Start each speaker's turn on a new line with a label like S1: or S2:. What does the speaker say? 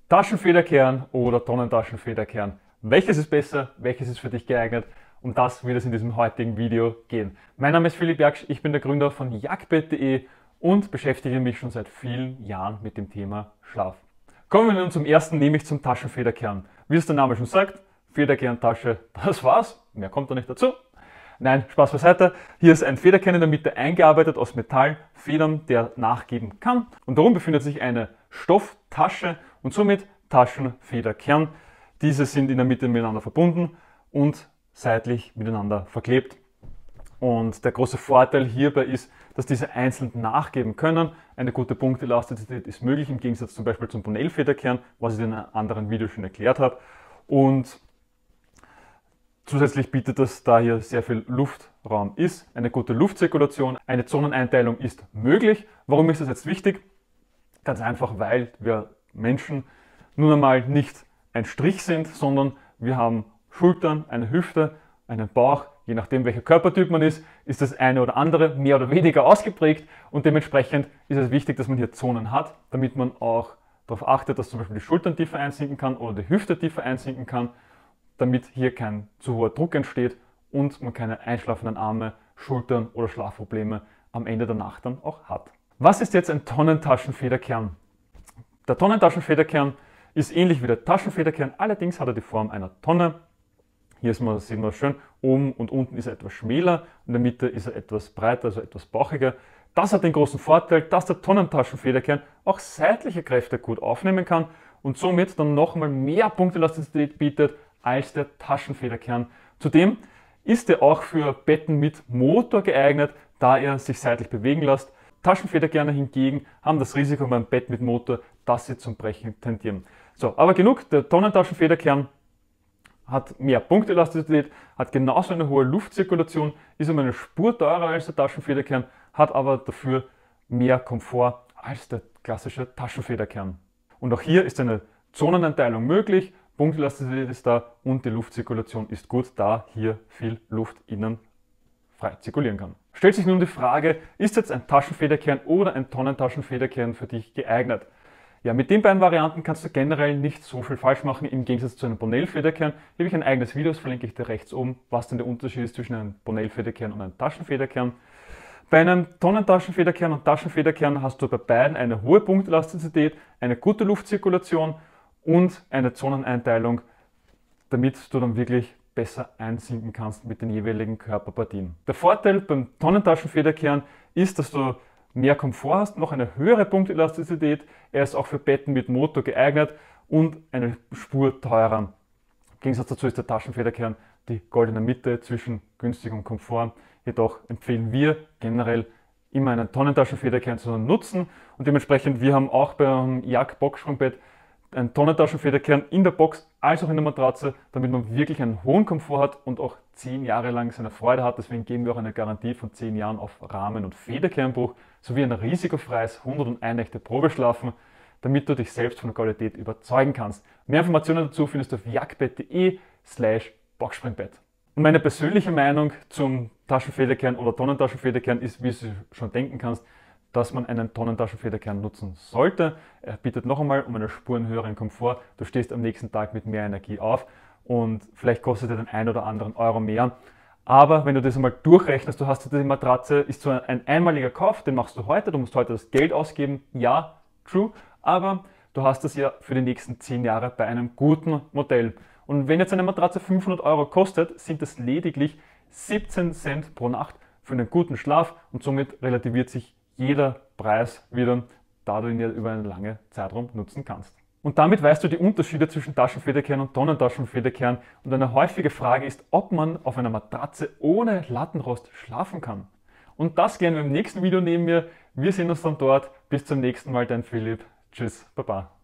S1: Taschenfederkern oder Tonnentaschenfederkern. Welches ist besser? Welches ist für dich geeignet? Um das wird es in diesem heutigen Video gehen. Mein Name ist Philipp Jaksch, ich bin der Gründer von Jagdbett.de und beschäftige mich schon seit vielen Jahren mit dem Thema Schlaf. Kommen wir nun zum ersten, nämlich zum Taschenfederkern. Wie es der Name schon sagt, Federkerntasche, das war's, mehr kommt da nicht dazu. Nein, Spaß beiseite. Hier ist ein Federkern in der Mitte eingearbeitet aus Metallfedern, der nachgeben kann. Und darum befindet sich eine Stofftasche und somit Taschenfederkern. Diese sind in der Mitte miteinander verbunden und seitlich miteinander verklebt. Und der große Vorteil hierbei ist, dass diese einzeln nachgeben können. Eine gute Punktelastizität ist möglich, im Gegensatz zum Beispiel zum Bonnell-Federkern, was ich in einem anderen Video schon erklärt habe. Und zusätzlich bietet es, da hier sehr viel Luftraum ist, eine gute Luftzirkulation. Eine Zoneneinteilung ist möglich. Warum ist das jetzt wichtig? Ganz einfach, weil wir Menschen nun einmal nicht ein Strich sind, sondern wir haben Schultern, eine Hüfte, einen Bauch. Je nachdem, welcher Körpertyp man ist das eine oder andere mehr oder weniger ausgeprägt. Und dementsprechend ist es wichtig, dass man hier Zonen hat, damit man auch darauf achtet, dass zum Beispiel die Schultern tiefer einsinken kann oder die Hüfte tiefer einsinken kann, damit hier kein zu hoher Druck entsteht und man keine einschlafenden Arme, Schultern oder Schlafprobleme am Ende der Nacht dann auch hat. Was ist jetzt ein Tonnentaschenfederkern? Der Tonnentaschenfederkern ist ähnlich wie der Taschenfederkern, allerdings hat er die Form einer Tonne. Hier sehen wir schön, oben und unten ist er etwas schmäler, in der Mitte ist er etwas breiter, also etwas bauchiger. Das hat den großen Vorteil, dass der Tonnentaschenfederkern auch seitliche Kräfte gut aufnehmen kann und somit dann nochmal mehr Punktelastizität bietet als der Taschenfederkern. Zudem ist er auch für Betten mit Motor geeignet, da er sich seitlich bewegen lässt. Taschenfederkerne hingegen haben das Risiko beim Bett mit Motor, dass sie zum Brechen tendieren. So, aber genug, der Tonnentaschenfederkern hat mehr Punktelastizität, hat genauso eine hohe Luftzirkulation, ist um eine Spur teurer als der Taschenfederkern, hat aber dafür mehr Komfort als der klassische Taschenfederkern. Und auch hier ist eine Zoneneinteilung möglich, Punktelastizität ist da und die Luftzirkulation ist gut, da hier viel Luft innen frei zirkulieren kann. Stellt sich nun die Frage, ist jetzt ein Taschenfederkern oder ein Tonnentaschenfederkern für dich geeignet? Ja, mit den beiden Varianten kannst du generell nicht so viel falsch machen, im Gegensatz zu einem Bonnell-Federkern. Hier habe ich ein eigenes Video, das verlinke ich dir rechts oben, was denn der Unterschied ist zwischen einem Bonnell-Federkern und einem Taschenfederkern. Bei einem Tonnentaschenfederkern und Taschenfederkern hast du bei beiden eine hohe Punktelastizität, eine gute Luftzirkulation und eine Zoneneinteilung, damit du dann wirklich besser einsinken kannst mit den jeweiligen Körperpartien. Der Vorteil beim Tonnentaschenfederkern ist, dass du mehr Komfort hast, noch eine höhere Punktelastizität, er ist auch für Betten mit Motor geeignet und eine Spur teurer. Im Gegensatz dazu ist der Taschenfederkern die goldene Mitte zwischen günstig und Komfort. Jedoch empfehlen wir generell immer einen Tonnentaschenfederkern zu nutzen und dementsprechend, wir haben auch beim Jagd-Boxsprungbett ein Tonnentaschenfederkern in der Box als auch in der Matratze, damit man wirklich einen hohen Komfort hat und auch 10 Jahre lang seine Freude hat. Deswegen geben wir auch eine Garantie von 10 Jahren auf Rahmen- und Federkernbruch sowie ein risikofreies 101 Nächte Probeschlafen, damit du dich selbst von der Qualität überzeugen kannst. Mehr Informationen dazu findest du auf jagdbett.de/Boxspringbett. Und meine persönliche Meinung zum Taschenfederkern oder Tonnentaschenfederkern ist, wie du schon denken kannst, dass man einen Tonnentaschenfederkern nutzen sollte. Er bietet noch einmal um eine Spur höheren Komfort. Du stehst am nächsten Tag mit mehr Energie auf und vielleicht kostet er den einen oder anderen Euro mehr. Aber wenn du das einmal durchrechnest, du hast die Matratze, ist so ein einmaliger Kauf, den machst du heute, du musst heute das Geld ausgeben, ja, true, aber du hast das ja für die nächsten 10 Jahre bei einem guten Modell. Und wenn jetzt eine Matratze 500 Euro kostet, sind das lediglich 17 Cent pro Nacht für einen guten Schlaf und somit relativiert sich jeder Preis wieder, da du ihn ja über einen langen Zeitraum nutzen kannst. Und damit weißt du die Unterschiede zwischen Taschenfederkern und Tonnentaschenfederkern. Und eine häufige Frage ist, ob man auf einer Matratze ohne Lattenrost schlafen kann. Und das klären wir im nächsten Video neben mir. Wir sehen uns dann dort. Bis zum nächsten Mal, dein Philipp. Tschüss, Baba.